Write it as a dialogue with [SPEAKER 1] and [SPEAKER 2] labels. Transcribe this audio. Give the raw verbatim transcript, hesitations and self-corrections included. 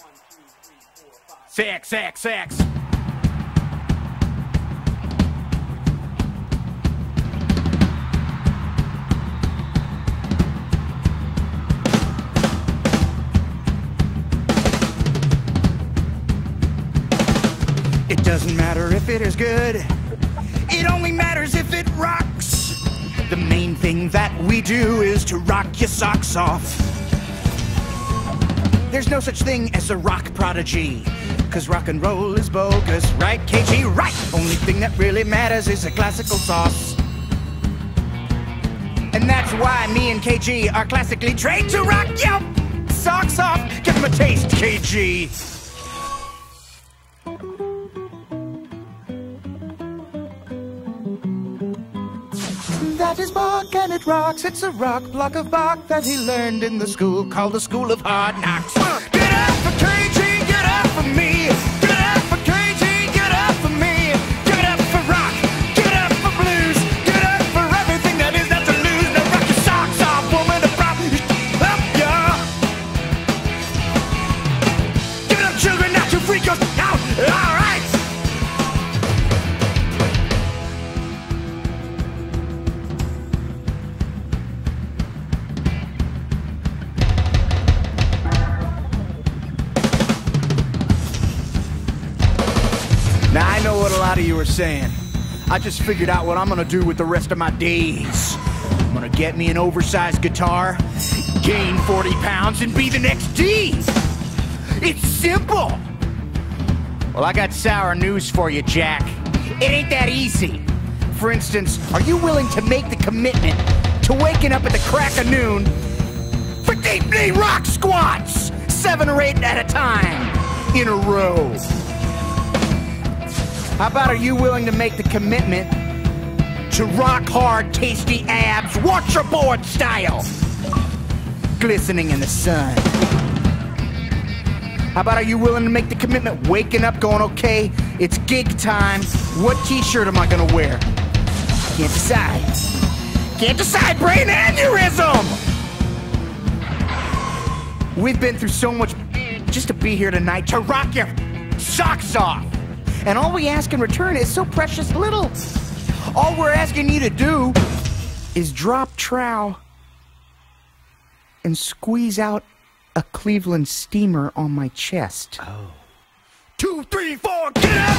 [SPEAKER 1] Six, six, six.
[SPEAKER 2] It doesn't matter if it is good, it only matters if it rocks. The main thing that we do is to rock your socks off. There's no such thing as a rock prodigy, cause rock and roll is bogus, right, K G? Right! Only thing that really matters is a classical sauce. And that's why me and K G are classically trained to rock your socks off. Give them a taste, K G. That is bark and it rocks. It's a rock block of bark that he learned in the school called the School of Hard Knocks. Get up for K G, get up for me. Get up for K G, get up for me. Get up for rock, get up for blues. Get up for everything that is not to lose. Now rock your socks off, woman, and prop up, yeah. Get up, children, not to freak us out. All right. Now, I know what a lot of you are saying. I just figured out what I'm gonna do with the rest of my days. I'm gonna get me an oversized guitar, gain forty pounds, and be the next D. It's simple. Well, I got sour news for you, Jack. It ain't that easy. For instance, are you willing to make the commitment to waking up at the crack of noon for deep knee rock squats, seven or eight at a time, in a row? How about are you willing to make the commitment to rock hard, tasty abs, waterboard style, glistening in the sun? How about are you willing to make the commitment, waking up going, okay, it's gig time, what t-shirt am I gonna wear? Can't decide. Can't decide, brain aneurysm! We've been through so much just to be here tonight to rock your socks off. And all we ask in return is so precious little. All we're asking you to do is drop trowel and squeeze out a Cleveland steamer on my chest.
[SPEAKER 1] Oh.
[SPEAKER 2] Two, three, four, get out!